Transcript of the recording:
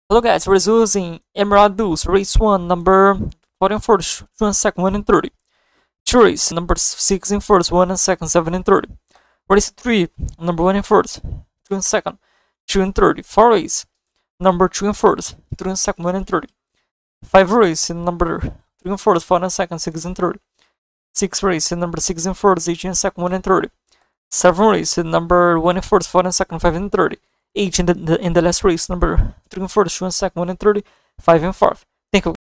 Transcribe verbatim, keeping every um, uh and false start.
Hello guys, we're using Emerald Deuce, race one, number four and first, two and second, one and thirty. Two race, number six and first, one and second, seven and thirty. Race three, number one and first, two and second, two and thirty. Four race, number two and first, three and second, one and thirty. Five race, number three and first, four and second, six and thirty. Six race, number six and first, eight and second, one and thirty. Seven race, number one and first, four and second, five and thirty. Eight in the, the in the last race, number three and first, two and second, one and thirty, five and fourth. Thank you.